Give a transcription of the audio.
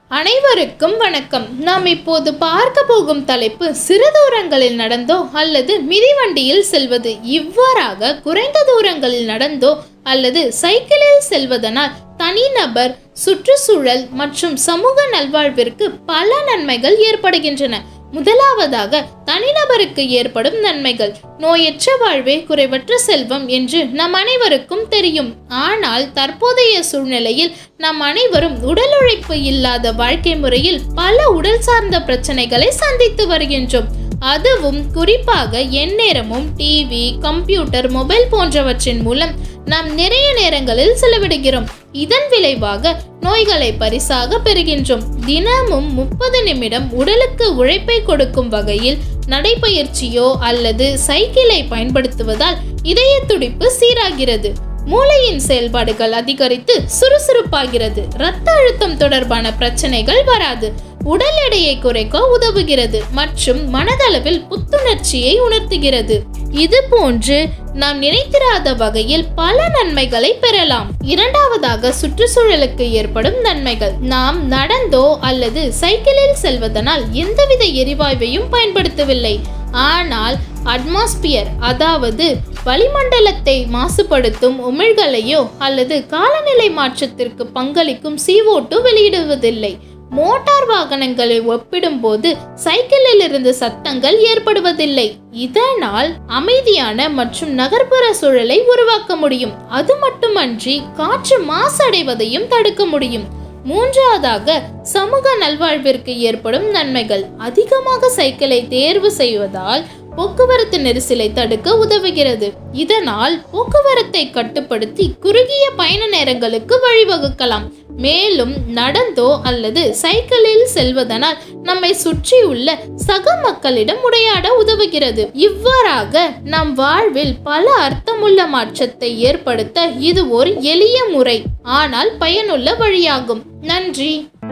அனைவருக்கும் வணக்கம். நாம் இப்போது பார்க்க போகும் தலைப்பு சிறு தூரங்களில் நடந்தோ அல்லது மிதிவண்டியில் செல்வது. இவ்வாறாக குறைந்த தூரங்களில் நடந்தோ அல்லது சைக்கிளில் செல்வதனால் தனிநபர், சுற்றுச்சூழல் மற்றும் சமூக நல்வாழ்விற்கு பல நன்மைகள் ஏற்படுகின்றன. முதலாவதாக தனிநபருக்கு ஏற்படும் நன்மைகள். நோயற்ற வாழ்வே குறைவற்ற செல்வம் என்று நம் அனைவருக்கும் தெரியும். ஆனால் தற்போதைய சூழ்நிலையில் நம் அனைவரும் உடல் உழைப்பு இல்லாத வாழ்க்கை முறையில் பல உடல் சார்ந்த பிரச்சனைகளை சந்தித்து வருகின்றோம். அதுவும் குறிப்பாக எந்நேரமும் டிவி, கம்ப்யூட்டர், மொபைல் போன்றவற்றின் மூலம் நாம் நிறைய நேரங்களில் செலவிடுகிறோம். இதன் விளைவாக நோய்களை பரிசாக பெறுகின்றோம். தினமும் 30 நிமிடம் உடலுக்கு உழைப்பை கொடுக்கும் வகையில் நடைப்பயிற்சியோ அல்லது சைக்கிளை பயன்படுத்துவதால் இதய துடிப்பு சீராகிறது, மூளையின் செயல்பாடுகள் அதிகரித்து சுறுசுறுப்பாகிறது, இரத்த அழுத்தம் தொடர்பான பிரச்சனைகள் வராது, உடல் எடையை குறைக்க உதவுகிறது மற்றும் மனதளவில் புத்துணர்ச்சியை உணர்த்துகிறது. இது போன்று நாம் நினைத்திராத வகையில் பல நன்மைகளை பெறலாம். இரண்டாவதாக சுற்றுச்சூழலுக்கு ஏற்படும் நன்மைகள். நாம் நடந்தோ அல்லது சைக்கிளில் செல்வதனால் எந்தவித எரிவாயுவையும் பயன்படுத்தவில்லை. ஆனால் அட்மாஸ்பியர், அதாவது வளிமண்டலத்தை மாசுபடுத்தும் உமிழ்களையோ அல்லது காலநிலை மாற்றத்திற்கு பங்களிக்கும் CO2 வெளியிடுவதில்லை. மோட்டார் வாகனங்களை ஒப்பிடும்போது சைக்கிளில் இருந்து சத்தங்கள் ஏற்படுவதில்லை. இதனால் அமைதியான மற்றும் நகர்ப்புற சூழலை உருவாக்க முடியும். அது மட்டுமன்றி காற்று மாசடைவதையும் தடுக்க முடியும். மூன்றாவதாக சமூக நல்வாழ்விற்கு ஏற்படும் நன்மைகள். அதிகமாக சைக்கிளை தேர்வு செய்வதால் போக்குவரத்து நெரிசலை தடுக்க உதவுகிறது. இதனால் போக்குவரத்தை கட்டுப்படுத்தி குறுகிய பயண நேரங்களுக்கு வழிவகுக்கலாம். மேலும் நடந்தோ அல்லது சைக்கிளில் செல்வதனால் நம்மை சுற்றியுள்ள சக மக்களிடம் உரையாட உதவுகிறது. இவ்வாறாக நம் வாழ்வில் பல அர்த்தமுள்ள மாற்றத்தை ஏற்படுத்த இது ஒரு எளிய முறை, ஆனால் பயனுள்ள வழியாகும். நன்றி.